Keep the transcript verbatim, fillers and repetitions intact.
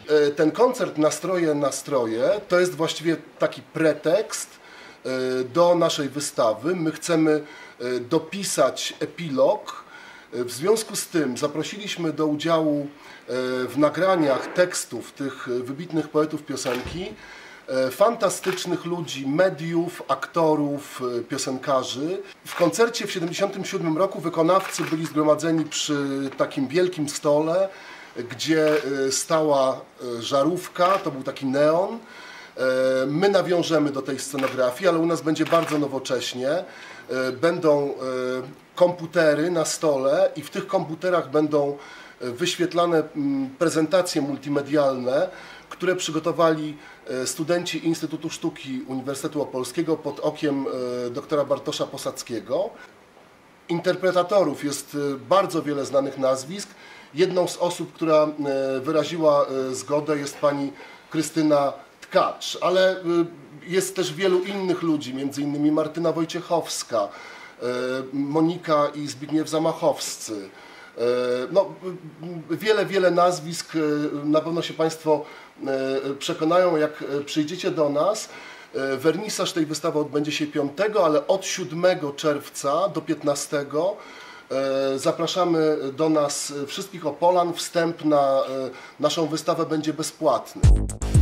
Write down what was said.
Ten koncert Nastroje, Nastroje to jest właściwie taki pretekst do naszej wystawy. My chcemy dopisać epilog. W związku z tym zaprosiliśmy do udziału w nagraniach tekstów tych wybitnych poetów piosenki fantastycznych ludzi, mediów, aktorów, piosenkarzy. W koncercie w tysiąc dziewięćset siedemdziesiątym siódmym roku wykonawcy byli zgromadzeni przy takim wielkim stole, gdzie stała żarówka, to był taki neon. My nawiążemy do tej scenografii, ale u nas będzie bardzo nowocześnie. Będą komputery na stole i w tych komputerach będą wyświetlane prezentacje multimedialne, które przygotowali studenci Instytutu Sztuki Uniwersytetu Opolskiego pod okiem doktora Bartosza Posadzkiego. Interpretatorów jest bardzo wiele znanych nazwisk. Jedną z osób, która wyraziła zgodę, jest pani Krystyna Tkacz, ale jest też wielu innych ludzi, między innymi Martyna Wojciechowska, Monika i Zbigniew Zamachowscy. No, wiele, wiele nazwisk, na pewno się Państwo przekonają, jak przyjdziecie do nas. Wernisaż tej wystawy odbędzie się piątego, ale od siódmego czerwca do piętnastego zapraszamy do nas wszystkich Opolan. Wstęp na naszą wystawę będzie bezpłatny.